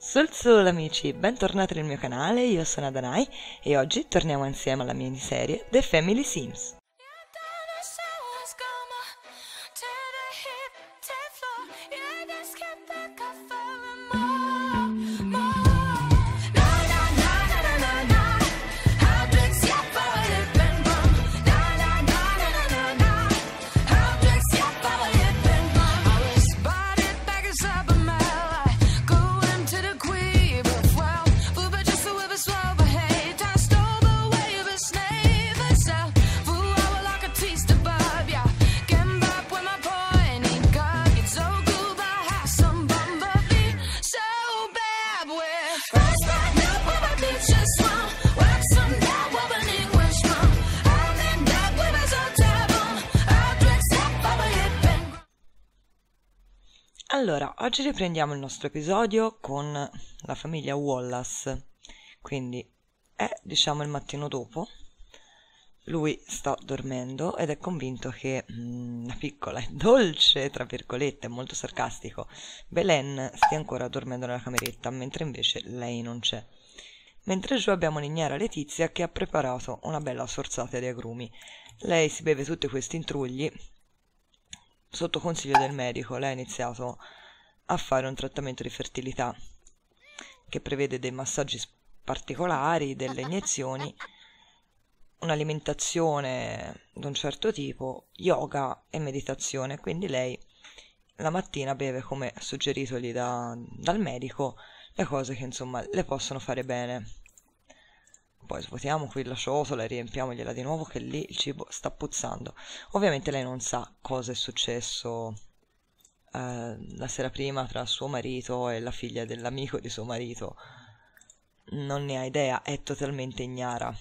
Sul amici, bentornati nel mio canale, io sono Adanai e oggi torniamo insieme alla miniserie The Family Sims. Allora, oggi riprendiamo il nostro episodio con la famiglia Wallace, quindi è diciamo il mattino dopo, lui sta dormendo ed è convinto che la piccola e dolce, tra virgolette, molto sarcastico, Belen stia ancora dormendo nella cameretta, mentre invece lei non c'è. Mentre giù abbiamo l'ignara Letizia che ha preparato una bella sorsata di agrumi. Lei si beve tutti questi intrugli sotto consiglio del medico. Lei ha iniziato a fare un trattamento di fertilità che prevede dei massaggi particolari, delle iniezioni, un'alimentazione di un certo tipo, yoga e meditazione. Quindi lei la mattina beve, come suggeritogli dal medico, le cose che insomma le possono fare bene. Poi svuotiamo qui la ciotola e riempiamogliela di nuovo, che lì il cibo sta puzzando. Ovviamente lei non sa cosa è successo la sera prima tra suo marito e la figlia dell'amico di suo marito. Non ne ha idea, è totalmente ignara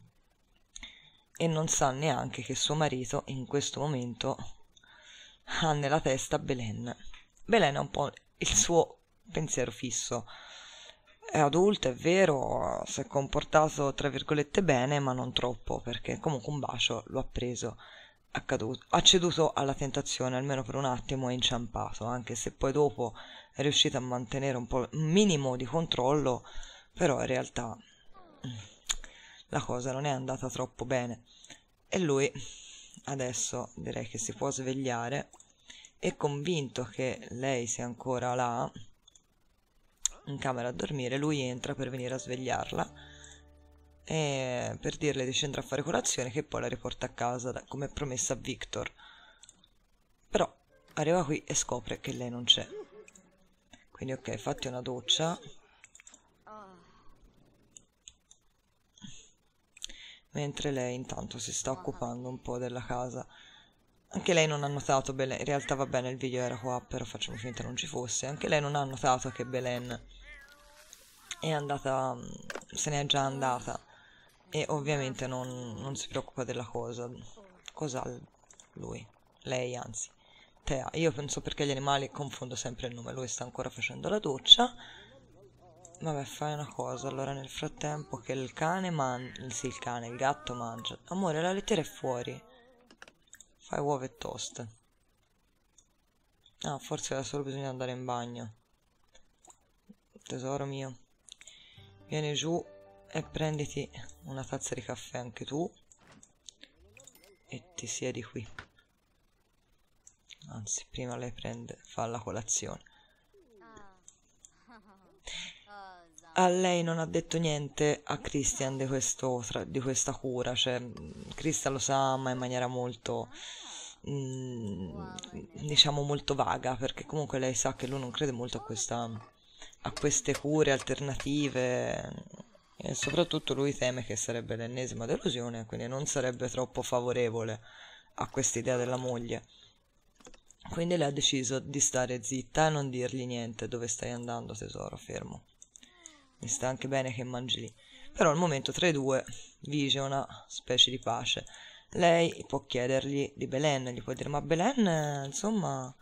e non sa neanche che suo marito in questo momento ha nella testa Belen. Belen è un po' il suo pensiero fisso. È adulto, è vero, si è comportato tra virgolette bene, ma non troppo, perché comunque un bacio lo ha preso, ha ceduto alla tentazione, almeno per un attimo è inciampato, anche se poi dopo è riuscito a mantenere un minimo di controllo, però in realtà la cosa non è andata troppo bene. E lui adesso direi che si può svegliare, e convinto che lei sia ancora là in camera a dormire, lui entra per venire a svegliarla e per dirle di scendere a fare colazione, che poi la riporta a casa come promessa a Victor. Però arriva qui e scopre che lei non c'è, quindi ok, fatti una doccia, mentre lei intanto si sta occupando un po' della casa. Anche lei non ha notato Belen, in realtà va bene, il video era qua, però facciamo finta non ci fosse. Anche lei non ha notato che Belen è andata, se n'è già andata, e ovviamente non si preoccupa della cosa. Cos'ha lui? Lei, anzi, Thea. Io penso, perché gli animali confondo sempre il nome. Lui sta ancora facendo la doccia. Vabbè, fai una cosa, allora nel frattempo che il gatto mangia. Amore, la lettiera è fuori. Fai uova e toast. Ah, forse aveva solo bisogno di andare in bagno. Tesoro mio, vieni giù e prenditi una tazza di caffè anche tu e ti siedi qui. Anzi, prima lei fa la colazione. A lei non ha detto niente a Christian di questa cura, cioè Christian lo sa, ma in maniera molto diciamo molto vaga, perché comunque lei sa che lui non crede molto a queste cure alternative, e soprattutto lui teme che sarebbe l'ennesima delusione, quindi non sarebbe troppo favorevole a quest'idea della moglie. Quindi lei ha deciso di stare zitta e non dirgli niente. Dove stai andando, tesoro? Fermo. Mi sta anche bene che mangi lì. Però al momento tra i due vige una specie di pace. Lei può chiedergli di Belen, gli può dire: ma Belen, insomma,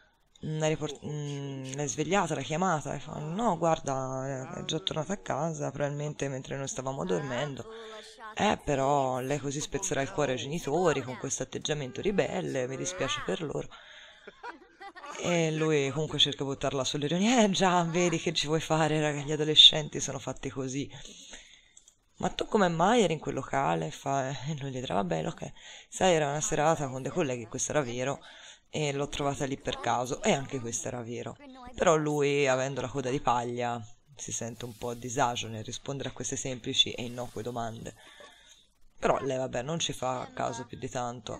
l'hai svegliata, l'hai chiamata? E fa: no, guarda, è già tornata a casa, probabilmente mentre noi stavamo dormendo. Però lei così spezzerà il cuore ai genitori con questo atteggiamento ribelle, mi dispiace per loro. E lui comunque cerca di buttarla sull'ironia. Già, vedi che ci vuoi fare, raga, gli adolescenti sono fatti così. Ma tu come mai eri in quel locale? E lui gli dirà, vabbè, ok. Sai, era una serata con dei colleghi, questo era vero, e l'ho trovata lì per caso, e anche questo era vero. Però lui, avendo la coda di paglia, si sente un po' a disagio nel rispondere a queste semplici e innocue domande. Però lei, vabbè, non ci fa caso più di tanto.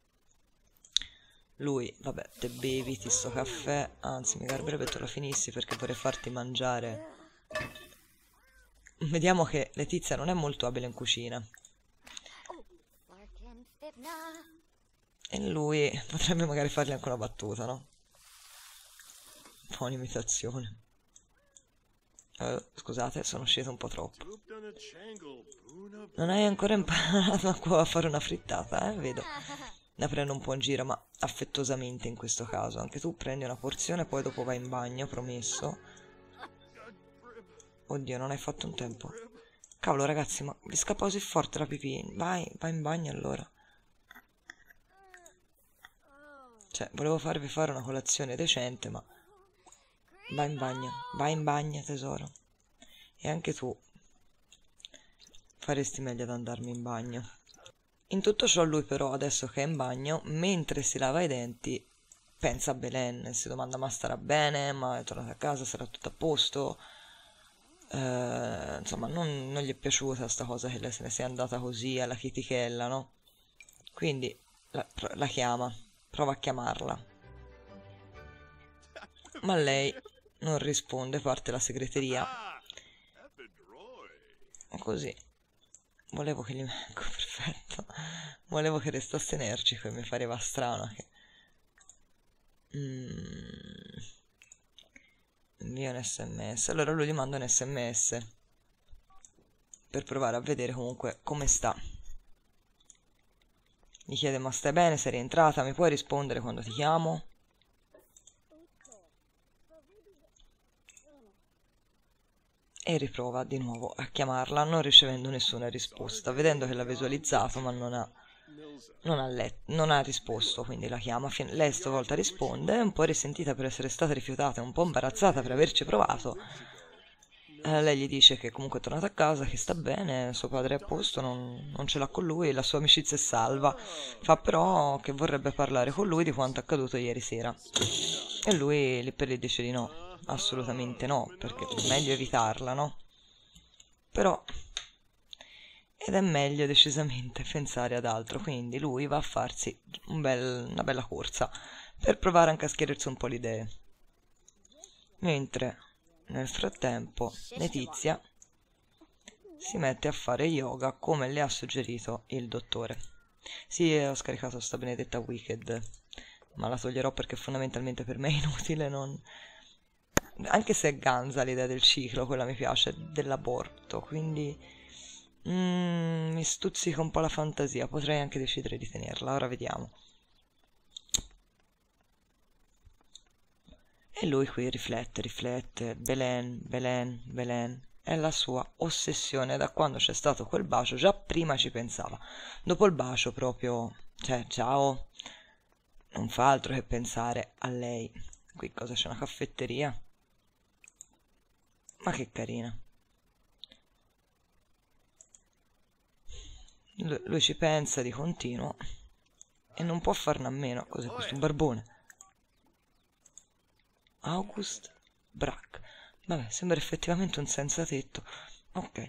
Lui, vabbè, te bevi, ti sto caffè, anzi mi garberebbe te lo finissi perché vorrei farti mangiare. Vediamo che Letizia non è molto abile in cucina. E lui potrebbe magari fargli anche una battuta, no? Un po' un'imitazione. Scusate, sono uscito un po' troppo. Non hai ancora imparato a fare una frittata, Vedo. La prendo un po' in giro, ma affettuosamente in questo caso. Anche tu prendi una porzione e poi dopo vai in bagno, promesso. Oddio, non hai fatto un tempo. Cavolo, ragazzi, ma vi scappa così forte la pipì. Vai in bagno allora. Cioè, volevo farvi fare una colazione decente, ma... Vai in bagno, tesoro. E anche tu faresti meglio ad andarmi in bagno. In tutto ciò lui però, adesso che è in bagno, mentre si lava i denti, pensa a Belen, si domanda ma starà bene, ma è tornata a casa, sarà tutto a posto. Insomma, non gli è piaciuta sta cosa che lei se ne sia andata così alla chitichella, no? Quindi la chiama, prova a chiamarla. Ma lei non risponde, parte la segreteria. Così. Volevo che gli... Ecco, perfetto. Volevo che restasse energico e mi pareva strano che... Invia un sms. Allora lui gli manda un sms per provare a vedere comunque come sta. Gli chiede ma stai bene, sei rientrata, mi puoi rispondere quando ti chiamo? E riprova di nuovo a chiamarla, non ricevendo nessuna risposta, vedendo che l'ha visualizzato ma non ha risposto, quindi la chiama. Lei stavolta risponde, un po' risentita per essere stata rifiutata, un po' imbarazzata per averci provato. Lei gli dice che comunque è tornata a casa, che sta bene, suo padre è a posto, non ce l'ha con lui, la sua amicizia è salva. Fa però che vorrebbe parlare con lui di quanto accaduto ieri sera. E lui lì per lì dice di no, assolutamente no, perché è meglio evitarla, no? Però... Ed è meglio decisamente pensare ad altro, quindi lui va a farsi una bella corsa, per provare anche a schiarirsi un po' le idee. Mentre... Nel frattempo, Letizia si mette a fare yoga come le ha suggerito il dottore. Sì, ho scaricato sta benedetta Wicked, ma la toglierò perché fondamentalmente per me è inutile, anche se è ganza l'idea del ciclo, quella mi piace, dell'aborto, quindi mi stuzzica un po' la fantasia, potrei anche decidere di tenerla, ora vediamo. E lui qui riflette, Belen, è la sua ossessione da quando c'è stato quel bacio, già prima ci pensava, dopo il bacio proprio, cioè ciao, non fa altro che pensare a lei. Qui cosa c'è, una caffetteria? Ma che carina. Lui ci pensa di continuo e non può farne a meno. Cos'è questo, un barbone? August Brack. Vabbè, sembra effettivamente un senza tetto. Ok.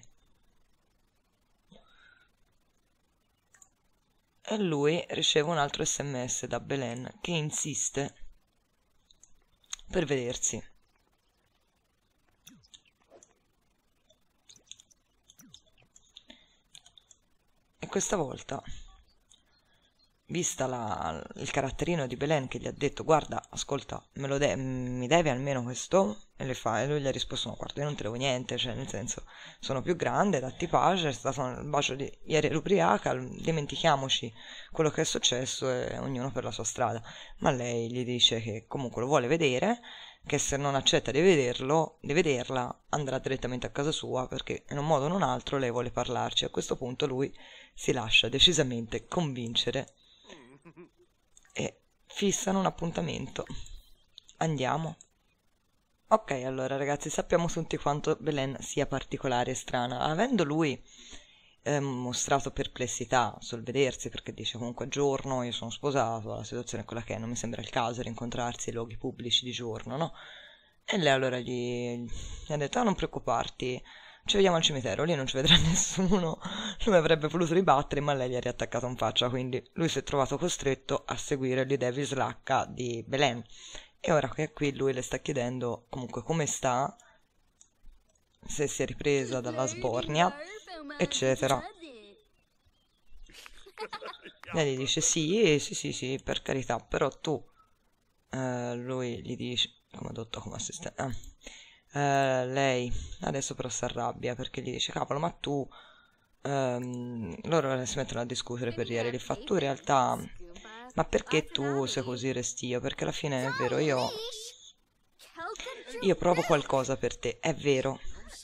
E lui riceve un altro sms da Belen che insiste per vedersi. E questa volta, vista il caratterino di Belen che gli ha detto guarda, ascolta, mi devi almeno questo, e lui gli ha risposto no, guarda, io non te devo niente, cioè nel senso, sono più grande, datti pace, è stato un bacio di ieri, ero ubriaca, dimentichiamoci quello che è successo e ognuno per la sua strada. Ma lei gli dice che comunque lo vuole vedere, che se non accetta di vederla andrà direttamente a casa sua perché in un modo o in un altro lei vuole parlarci. A questo punto lui si lascia decisamente convincere e fissano un appuntamento. Andiamo. Ok, allora ragazzi, sappiamo tutti quanto Belen sia particolare e strana. Avendo lui mostrato perplessità sul vedersi, perché dice comunque giorno, io sono sposato, la situazione è quella che è, non mi sembra il caso di incontrarsi in luoghi pubblici di giorno, no? E lei allora gli ha detto, ah, non preoccuparti, ci vediamo al cimitero, lì non ci vedrà nessuno. Lui avrebbe voluto ribattere, ma lei gli ha riattaccato in faccia, quindi lui si è trovato costretto a seguire l'idea vislacca di Belen. E ora che è qui lui le sta chiedendo comunque come sta, se si è ripresa dalla sbornia, eccetera. Lei gli dice sì, sì, sì, sì, per carità, però tu, lui gli dice, come dotto, come assistente, lei adesso però si arrabbia perché gli dice, cavolo, ma tu, loro si mettono a discutere per ieri, gli fa, tu in realtà, ma perché tu sei così restio? Perché alla fine è vero, io provo qualcosa per te, è vero.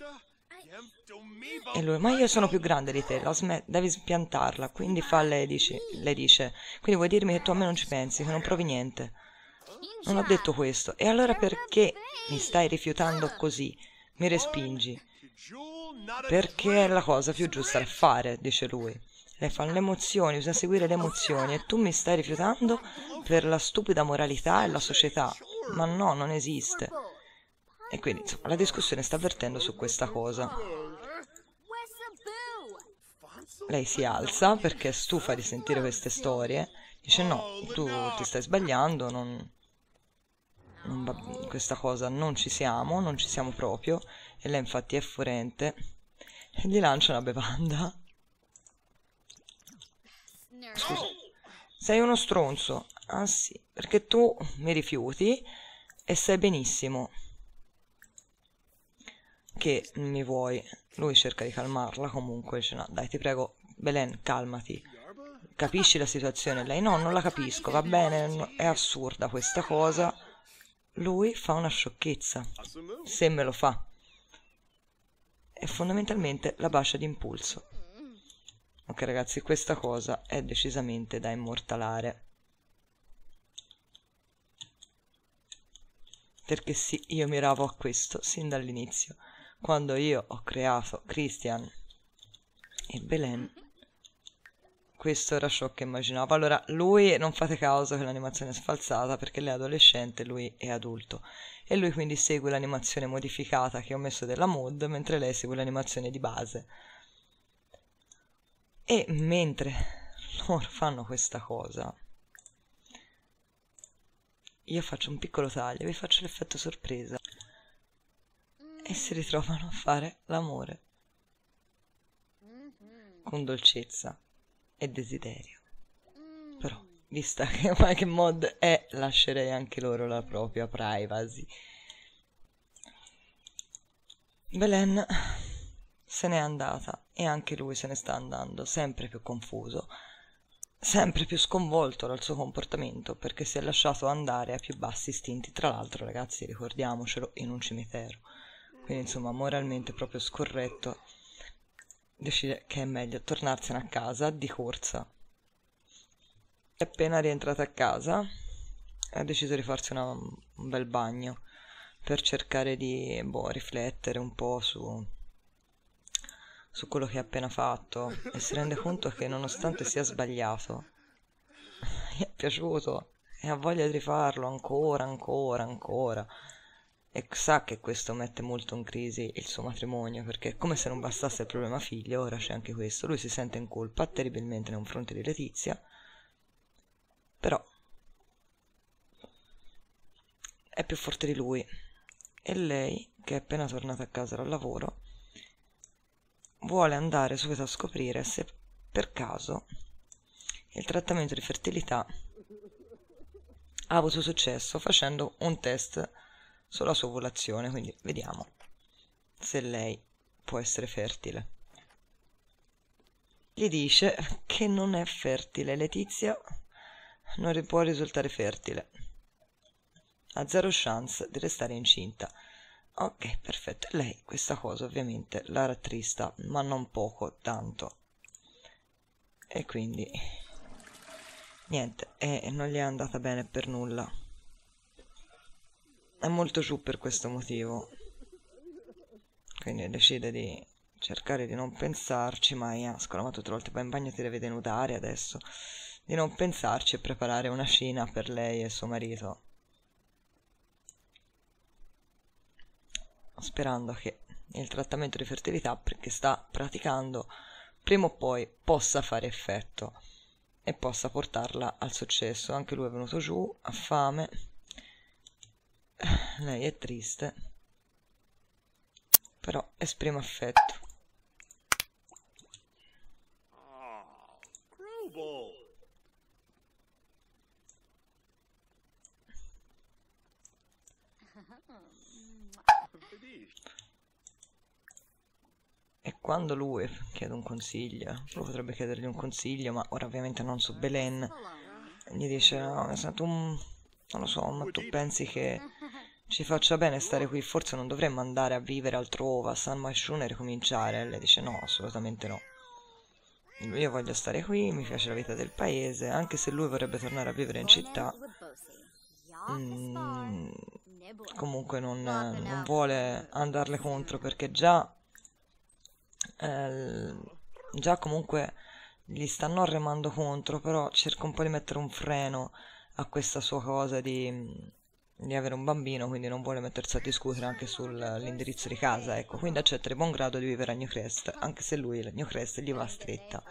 E lui, ma io sono più grande di te, devi spiantarla. Quindi fa, le dice, quindi vuoi dirmi che tu a me non ci pensi, che non provi niente? Non ho detto questo. E allora perché mi stai rifiutando così? Mi respingi? Perché è la cosa più giusta da fare, dice lui. Lei fa, le emozioni, bisogna seguire le emozioni e tu mi stai rifiutando per la stupida moralità e la società. Ma no, non esiste. E quindi, insomma, la discussione sta avvertendo su questa cosa. Lei si alza perché è stufa di sentire queste storie. Dice no, tu ti stai sbagliando, questa cosa non ci siamo, non ci siamo proprio. E lei infatti è furente e gli lancia una bevanda. Scusa, sei uno stronzo. Ah sì, perché tu mi rifiuti e sai benissimo che mi vuoi. Lui cerca di calmarla comunque, dice no, dai, ti prego, Belen, calmati. Capisci la situazione? Lei no, non la capisco, va bene, è assurda questa cosa. Lui fa una sciocchezza, se me lo fa. E fondamentalmente la bacia d'impulso. Ok ragazzi, questa cosa è decisamente da immortalare. Perché sì, io miravo a questo sin dall'inizio. Quando io ho creato Christian e Belen, questo era ciò che immaginavo. Allora, lui, non fate caso che l'animazione è sfalsata perché lei è adolescente, lui è adulto. E lui quindi segue l'animazione modificata che ho messo della mod, mentre lei segue l'animazione di base. E mentre loro fanno questa cosa, io faccio un piccolo taglio, vi faccio l'effetto sorpresa. E si ritrovano a fare l'amore con dolcezza e desiderio. Però, vista che qualche mod è, lascerei anche loro la propria privacy. Belen se n'è andata e anche lui se ne sta andando, sempre più confuso, sempre più sconvolto dal suo comportamento perché si è lasciato andare a più bassi istinti. Tra l'altro, ragazzi, ricordiamocelo, in un cimitero. Quindi, insomma, moralmente proprio scorretto. Decide che è meglio tornarsene a casa di corsa. È appena rientrata a casa, ha deciso di farsi un bel bagno per cercare di riflettere un po' su quello che ha appena fatto e si rende conto che nonostante sia sbagliato, gli è piaciuto e ha voglia di rifarlo ancora, ancora, ancora. E sa che questo mette molto in crisi il suo matrimonio, perché come se non bastasse il problema figlio, ora c'è anche questo. Lui si sente in colpa terribilmente nei confronti di Letizia, però è più forte di lui. E lei, che è appena tornata a casa dal lavoro, vuole andare subito a scoprire se per caso il trattamento di fertilità ha avuto successo facendo un test sulla sua ovulazione, quindi vediamo se lei può essere fertile. Gli dice che non è fertile, Letizia non può risultare fertile, ha zero chance di restare incinta. Ok, perfetto. Lei questa cosa ovviamente la rattrista, ma non poco, tanto. E quindi niente, e non gli è andata bene per nulla. è molto giù per questo motivo, quindi decide di cercare di non pensarci, ma Scolama tutte le volte va in bagno e ti deve denudare adesso, di non pensarci e preparare una cena per lei e suo marito, sperando che il trattamento di fertilità che sta praticando prima o poi possa fare effetto e possa portarla al successo. Anche lui è venuto giù, ha fame, lei è triste, però esprime affetto. E quando lui chiede un consiglio, lui potrebbe chiedergli un consiglio, ma ora ovviamente non su Belen, gli dice: no, è stato non lo so, ma tu pensi che ci faccia bene stare qui? Forse non dovremmo andare a vivere altrove, a San Maisciun e ricominciare. E lei dice: no, assolutamente no. Io voglio stare qui, mi piace la vita del paese, anche se lui vorrebbe tornare a vivere in città. Comunque non vuole andarle contro, perché già comunque gli stanno remando contro, però cerca un po' di mettere un freno a questa sua cosa di avere un bambino, quindi non vuole mettersi a discutere anche sull'indirizzo di casa, ecco, quindi accetta di buon grado di vivere a Newcrest, anche se lui la Newcrest gli va stretta.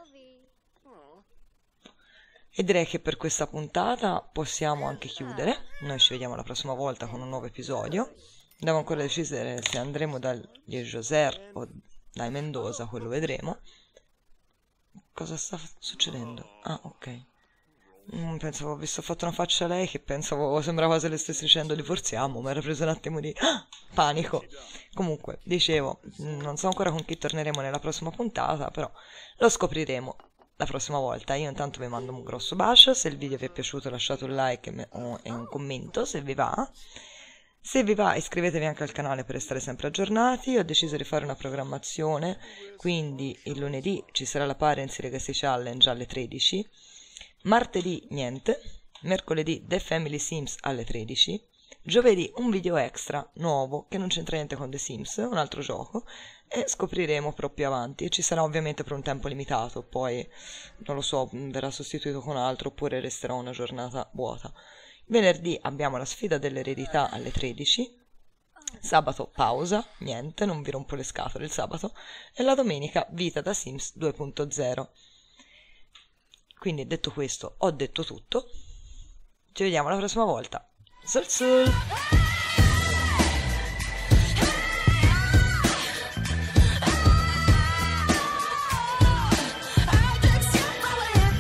E direi che per questa puntata possiamo anche chiudere. Noi ci vediamo la prossima volta con un nuovo episodio. Devo ancora decidere se andremo dagli Joser o dai Mendoza, quello vedremo. Cosa sta succedendo? Ah, ok. Pensavo, ho fatto una faccia a lei che pensavo, sembrava se le stessi dicendo divorziamo, ma era preso un attimo di panico. Comunque, dicevo, non so ancora con chi torneremo nella prossima puntata, però lo scopriremo la prossima volta. Io intanto vi mando un grosso bacio, se il video vi è piaciuto lasciate un like e un commento se vi va. Se vi va iscrivetevi anche al canale per restare sempre aggiornati. Ho deciso di fare una programmazione, quindi il lunedì ci sarà la Parents Legacy Challenge alle 13, martedì niente, mercoledì The Family Sims alle 13, giovedì un video extra nuovo che non c'entra niente con The Sims, un altro gioco, e scopriremo però più avanti. E ci sarà ovviamente per un tempo limitato, poi non lo so, verrà sostituito con altro oppure resterà una giornata vuota. Venerdì abbiamo la sfida dell'eredità alle 13, sabato pausa, niente, non vi rompo le scatole il sabato, e la domenica vita da Sims 2.0. Quindi detto questo ho detto tutto, ci vediamo la prossima volta. Sul sul!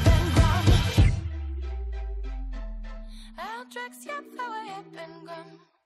Tracks, yeah, power up and gone.